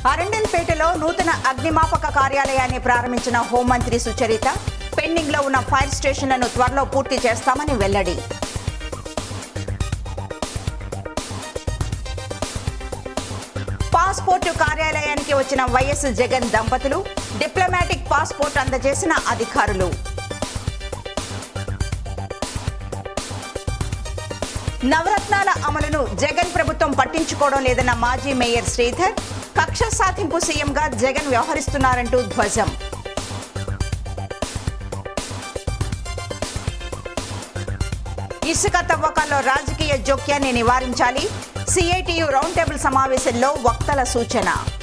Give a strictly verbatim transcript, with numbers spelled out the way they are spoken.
అరండల్పేటలో నూతన అగ్నిమాపక కార్యాలయాన్ని ప్రారంభించిన హోంమంత్రి సుచరిత పెండింగ్ లో ఉన్న ఫైర్ స్టేషన్లను త్వరలో పూర్తి చేస్తామని వెల్లడి. పాస్పోర్టు కార్యాలయానికి వచ్చిన వైఎస్ జగన్ దంపతులు డిప్లొమాటిక్ పాస్పోర్ట్ అందజేసిన అధికారులు. నవరత్నాల అమలును జగన్ ప్రభుత్వం పట్టించుకోవడం లేదన్న మాజీ మేయర్ శ్రీధర్, కక్ష సాధింపు సీఎంగా జగన్ వ్యవహరిస్తున్నారంటూ ధ్వజం. ఇసుక తవ్వకాల్లో రాజకీయ జోక్యాన్ని నివారించాలి, సిఐటియు రౌండ్ టేబుల్ సమావేశంలో వక్తల సూచన.